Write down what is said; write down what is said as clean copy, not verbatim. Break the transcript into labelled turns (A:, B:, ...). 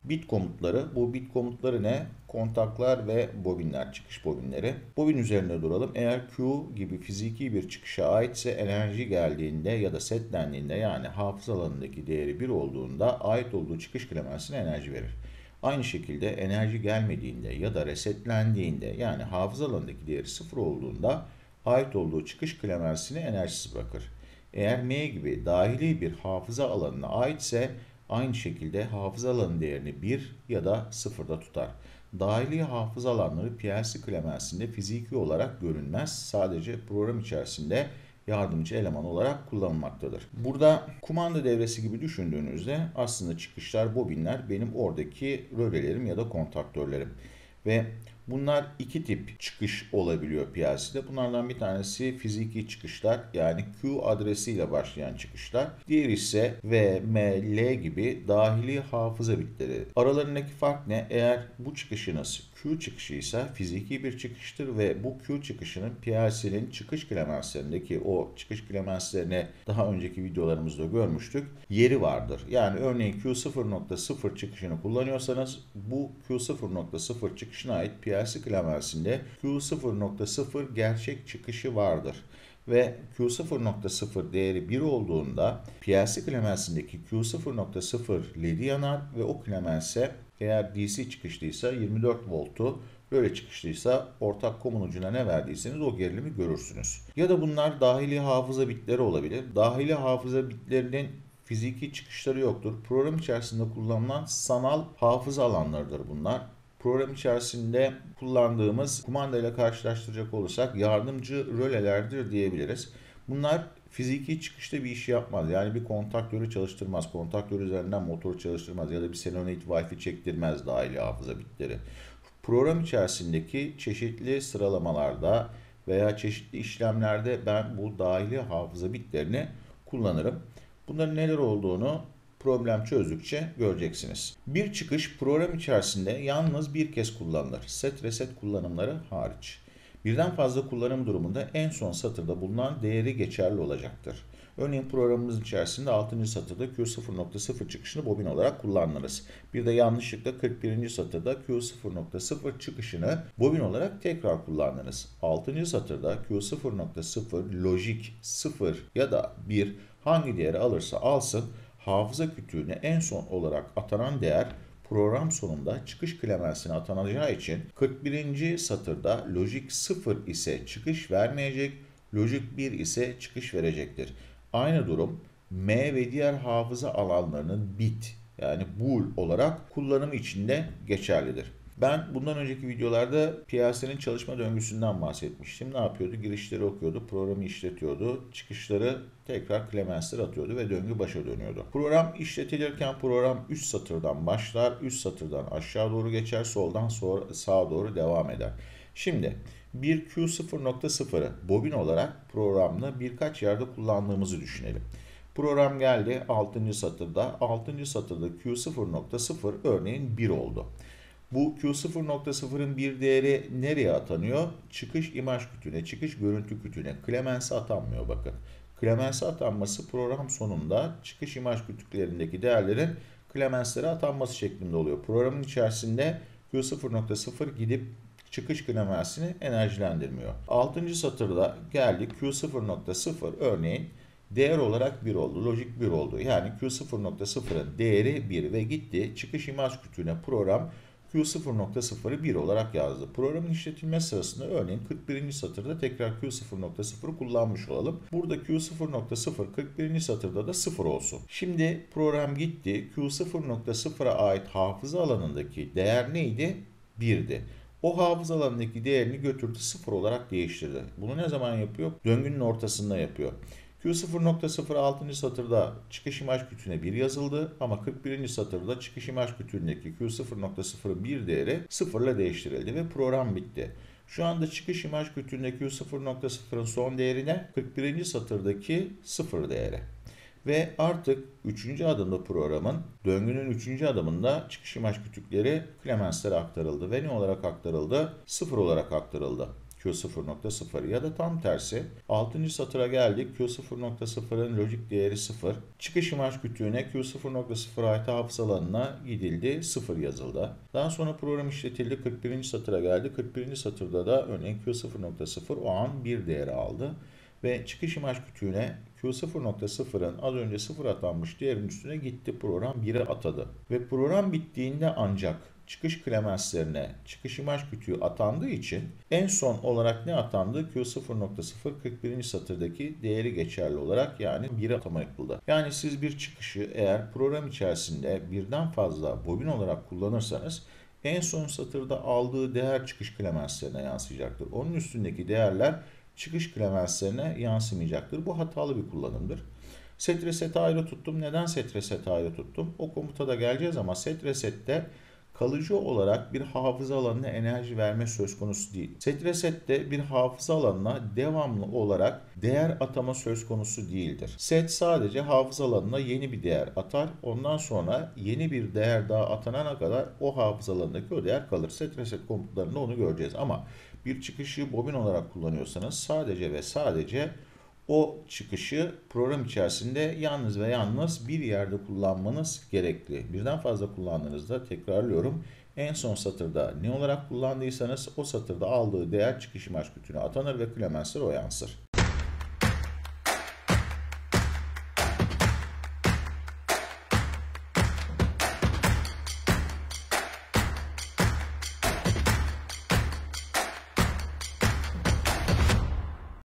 A: Bit komutları. Bu bit komutları ne? Kontaklar ve bobinler, çıkış bobinleri. Bobin üzerinde duralım. Eğer Q gibi fiziki bir çıkışa aitse enerji geldiğinde ya da setlendiğinde, yani hafıza alanındaki değeri 1 olduğunda ait olduğu çıkış klemensine enerji verir. Aynı şekilde enerji gelmediğinde ya da resetlendiğinde, yani hafıza alanındaki değeri 0 olduğunda ait olduğu çıkış klemensine enerjisiz bırakır. Eğer M gibi dahili bir hafıza alanına aitse aynı şekilde hafıza alanı değerini 1 ya da 0'da tutar. Dahili hafıza alanları PLC klemensinde fiziki olarak görünmez. Sadece program içerisinde yardımcı eleman olarak kullanılmaktadır. Burada kumanda devresi gibi düşündüğünüzde aslında çıkışlar, bobinler benim oradaki rölelerim ya da kontaktörlerim. Ve bunlar iki tip çıkış olabiliyor PLC'de. Bunlardan bir tanesi fiziki çıkışlar, yani Q adresiyle başlayan çıkışlar. Diğeri ise V, M, L gibi dahili hafıza bitleri. Aralarındaki fark ne? Eğer bu çıkışınız Q çıkışıysa fiziki bir çıkıştır ve bu Q çıkışının PLC'nin çıkış klemenslerindeki, o çıkış klemenslerini daha önceki videolarımızda görmüştük, yeri vardır. Yani örneğin Q0.0 çıkışını kullanıyorsanız bu Q0.0 çıkışına ait PLC klemensinde Q0.0 gerçek çıkışı vardır. Ve Q0.0 değeri 1 olduğunda PLC klemensindeki Q0.0 ledi yanar ve o klemense, eğer DC çıkışlıysa 24 voltu, böyle çıkışlıysa ortak common ucuna ne verdiyseniz o gerilimi görürsünüz. Ya da bunlar dahili hafıza bitleri olabilir. Dahili hafıza bitlerinin fiziki çıkışları yoktur. Program içerisinde kullanılan sanal hafıza alanlarıdır bunlar. Program içerisinde kullandığımız kumanda ile karşılaştıracak olursak yardımcı rölelerdir diyebiliriz. Bunlar fiziki çıkışta bir iş yapmaz. Yani bir kontaktörü çalıştırmaz. Kontaktör üzerinden motoru çalıştırmaz ya da bir solenoid Wi-Fi çektirmez dahili hafıza bitleri. Program içerisindeki çeşitli sıralamalarda veya çeşitli işlemlerde ben bu dahili hafıza bitlerini kullanırım. Bunların neler olduğunu problem çözdükçe göreceksiniz. Bir çıkış program içerisinde yalnız bir kez kullanılır. Set reset kullanımları hariç. Birden fazla kullanım durumunda en son satırda bulunan değeri geçerli olacaktır. Örneğin programımız içerisinde 6. satırda Q0.0 çıkışını bobin olarak kullanırız. Bir de yanlışlıkla 41. satırda Q0.0 çıkışını bobin olarak tekrar kullanırız. 6. satırda Q0.0 lojik 0 ya da 1 hangi değeri alırsa alsın, hafıza kütüğüne en son olarak atanan değer program sonunda çıkış klemensine atanacağı için 41. satırda lojik 0 ise çıkış vermeyecek, lojik 1 ise çıkış verecektir. Aynı durum M ve diğer hafıza alanlarının bit, yani bool olarak kullanımı için de geçerlidir. Ben bundan önceki videolarda PLC'nin çalışma döngüsünden bahsetmiştim. Ne yapıyordu? Girişleri okuyordu, programı işletiyordu, çıkışları tekrar klemensler atıyordu ve döngü başa dönüyordu. Program işletilirken program üst satırdan başlar, üst satırdan aşağı doğru geçer, soldan sonra sağa doğru devam eder. Şimdi bir Q0.0'ı bobin olarak programda birkaç yerde kullandığımızı düşünelim. Program geldi 6. satırda. 6. satırda Q0.0 örneğin 1 oldu. Bu Q0.0'ın bir değeri nereye atanıyor? Çıkış imaj kütüğüne, çıkış görüntü kütüğüne. Clemens'e atanmıyor bakın. Clemens'e atanması program sonunda çıkış imaj kütüklerindeki değerlerin Clemens'lere atanması şeklinde oluyor. Programın içerisinde Q0.0 gidip çıkış Clemens'ini enerjilendirmiyor. 6. satırda geldik Q0.0 örneğin değer olarak 1 oldu. Lojik 1 oldu. Yani Q0.0'ın değeri 1 ve gitti. Çıkış imaj kütüğüne program Q0.0'ı 1 olarak yazdı. Programın işletilme sırasında örneğin 41. satırda tekrar Q0.0'ı kullanmış olalım. Burada Q0.0 41. satırda da 0 olsun. Şimdi program gitti. Q0.0'a ait hafıza alanındaki değer neydi? 1'di. O hafıza alanındaki değerini götürdü 0 olarak değiştirdi. Bunu ne zaman yapıyor? Döngünün ortasında yapıyor. Q0.06. satırda çıkış imaj kütüğüne 1 yazıldı ama 41. satırda çıkış imaj kütüğündeki Q0.0'ın 1 değeri 0 ile değiştirildi ve program bitti. Şu anda çıkış imaj kütüğündeki Q0.0'ın son değeri ne? 41. satırdaki 0 değeri. Ve artık 3. adımda programın, döngünün 3. adımında çıkış imaj kütükleri Clemens'lere aktarıldı. Ve ne olarak aktarıldı? 0 olarak aktarıldı. Q0.0 ya da tam tersi 6. satıra geldik. Q0.0'ın lojik değeri 0. Çıkış imaj kütüğüne Q0.0 ait hafıza alanına gidildi. 0 yazıldı. Daha sonra program işletildi. 41. satıra geldi. 41. satırda da örneğin Q0.0 o an 1 değeri aldı. Ve çıkış imaj kütüğüne Q0.0'ın az önce 0 atanmış değerin üstüne gitti. Program 1'e atadı. Ve program bittiğinde ancak çıkış klemenslerine çıkış imaj kütüğü atandığı için en son olarak ne atandı? Q0.0 41. satırdaki değeri geçerli olarak yani 1'e atama yapıldı. Yani siz bir çıkışı eğer program içerisinde birden fazla bobin olarak kullanırsanız en son satırda aldığı değer çıkış klemenslerine yansıyacaktır. Onun üstündeki değerler çıkış klemenslerine yansımayacaktır. Bu hatalı bir kullanımdır. Set reset'i ayrı tuttum. Neden set reset'i ayrı tuttum? O komuta da geleceğiz ama set reset'te kalıcı olarak bir hafıza alanına enerji verme söz konusu değil. Set reset'te bir hafıza alanına devamlı olarak değer atama söz konusu değildir. Set sadece hafıza alanına yeni bir değer atar. Ondan sonra yeni bir değer daha atanana kadar o hafıza alanındaki o değer kalır. Set reset komutlarında onu göreceğiz ama bir çıkışı bobin olarak kullanıyorsanız sadece ve sadece o çıkışı program içerisinde yalnız ve yalnız bir yerde kullanmanız gerekli. Birden fazla kullandığınızda tekrarlıyorum. En son satırda ne olarak kullandıysanız o satırda aldığı değer çıkış imaj kütüğüne atanır ve klemensler o yansır.